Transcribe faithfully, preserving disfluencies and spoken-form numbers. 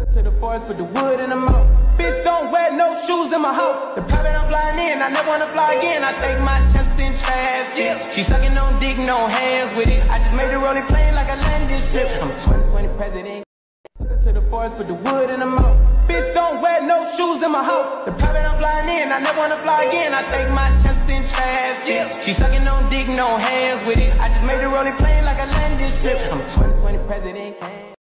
To the forest, put the wood in the mouth. Bitch, don't wear no shoes in my house. The private I'm flying in, I never wanna fly again. I take my chances in traffic. She sucking on dick, no hands with it. I just made the rolling plane like a landing strip. I'm a twenty twenty president. To the forest, put the wood in the mouth. Bitch, don't wear no shoes in my house. The private I'm flying in, I never wanna fly again. I take my chances in traffic. She sucking on dick, no hands with it. I just made the rolling plane like a landing strip. I'm a twenty twenty president.